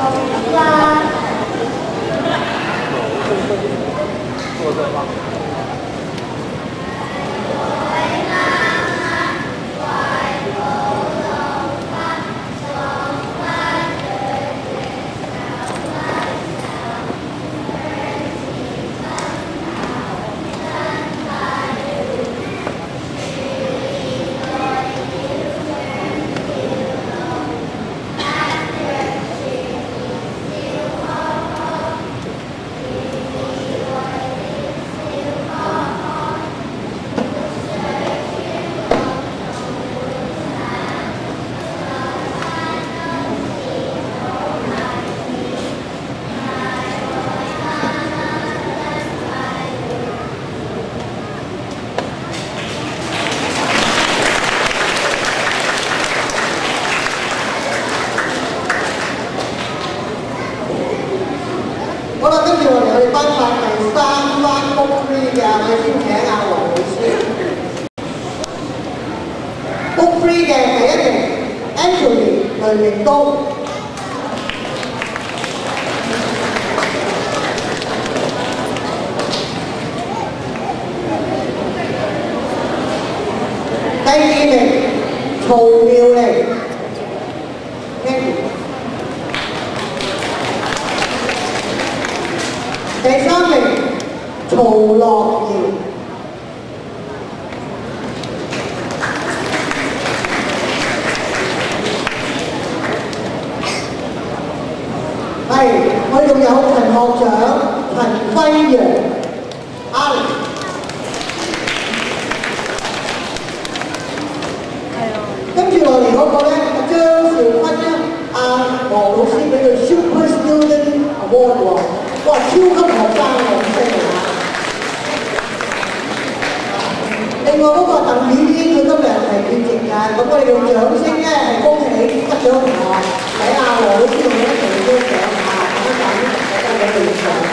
坐这方面。 好啦，跟住我哋頒發第3班book 3嘅，我哋先請阿黃老師。book 3嘅第1名 Anthony 雷明東。第2名曹妙玲。第3名曹樂瑤。係，我哋仲有陳學長、陳輝陽、Alex。跟住落嚟嗰個咧，阿張兆坤咧，阿黃老師俾佢 Super Student Award 喎。哇！超級學生咁犀利嚇！另外嗰個鄧曉英佢今日係缺席㗎，咁我哋用掌聲咧係恭喜得獎同學，睇下黃老師同佢一齊頒獎嚇，等一陣大家俾佢影相。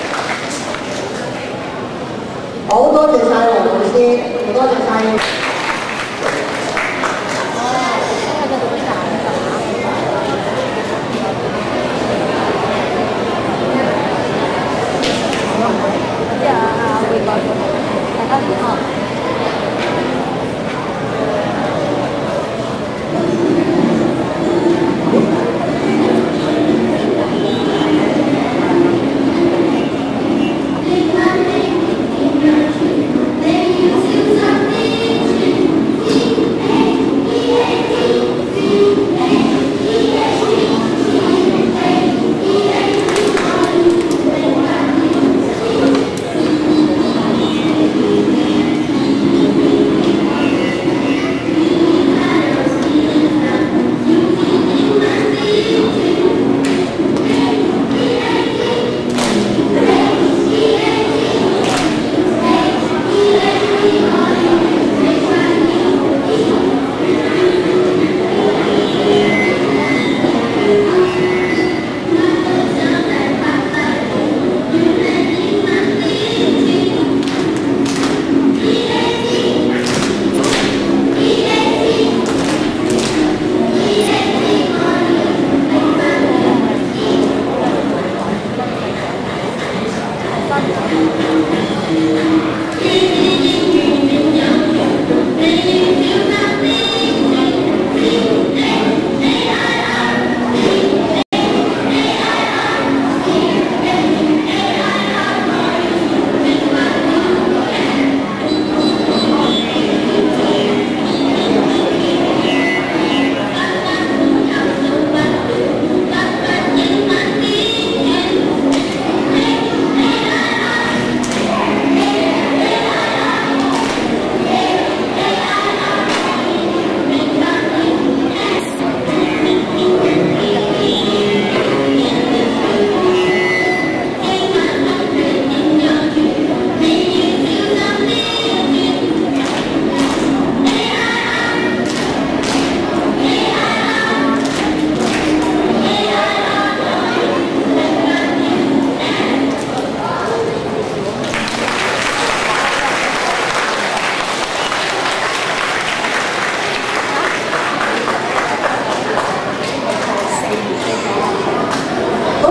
好多謝晒黃老師，多謝晒。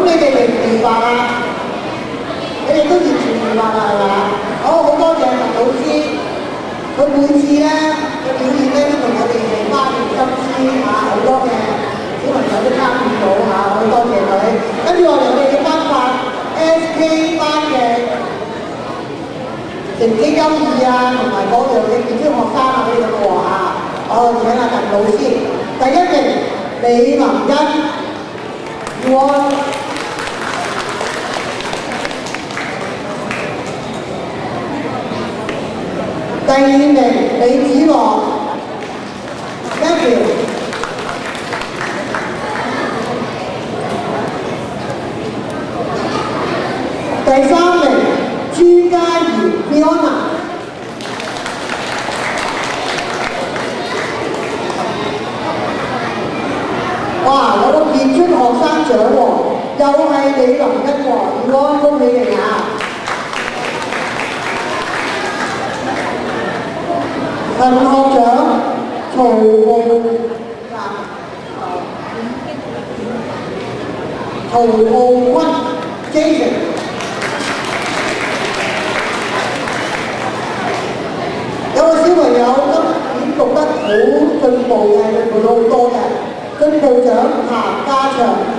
你哋明唔明白啊？你哋都完全明白啦，係咪啊？好多謝陳老師，佢每次咧嘅表演咧都同我哋係花盡心思嚇，好多嘅小朋友都參與到嚇，好多謝佢。跟住我哋要頒發 SK 班嘅成績優異啊，同埋嗰樣嘅傑出學生啊，俾你哋喎嚇。我請阿陳老師，第一名李林欣 ，Yuan。第二名李子樂 ，Matthew。第三名朱嘉怡 Fiona。哇！有個傑出學生獎喎，又係李林欣喎，安恭喜你啊！銀學獎曹浩坤 Jason。有個小朋友今年讀得好進步嘅，佢讀到好多嘅。進步獎譚家祥